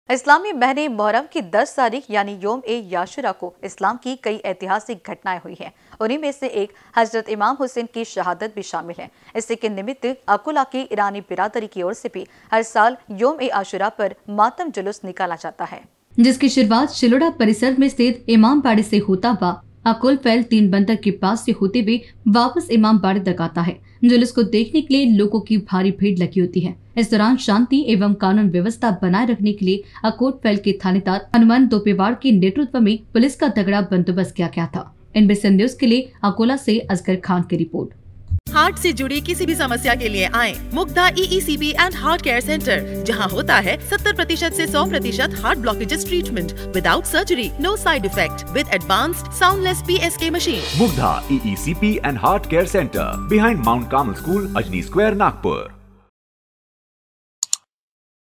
इस्लामी महीने मुहर्रम की 10 तारीख यानी योम-ए-आशूरा को इस्लाम की कई ऐतिहासिक घटनाएं हुई हैं। उन्हीं में से एक हजरत इमाम हुसैन की शहादत भी शामिल है। इसी के निमित्त अकोला की ईरानी बिरादरी की ओर से भी हर साल योम-ए-आशूरा पर मातम जुलूस निकाला जाता है, जिसकी शुरुआत शिलोड़ा परिसर में स्थित इमाम बाड़ी से होता हुआ अकुल फैल 3 बंदर के पास से होते हुए वापस इमाम बाड़ी तक आता है। जुलूस को देखने के लिए लोगों की भारी भीड़ लगी होती है। इस दौरान शांति एवं कानून व्यवस्था बनाए रखने के लिए अकोट फैल के थानेदार हनुमान दोपेवाड़ के नेतृत्व में पुलिस का तगड़ा बंदोबस्त किया गया था। NBC न्यूज के लिए अकोला से असगर खान की रिपोर्ट। हार्ट से जुड़ी किसी भी समस्या के लिए आएं Mugdha EECP and heart care centre, जहां होता है 70% से 100% heart blockages treatment without surgery, no side effect, with advanced soundless PSK machine. Mugdha EECP and heart care centre, behind Mount Carmel school, Ajni square, Nagpur.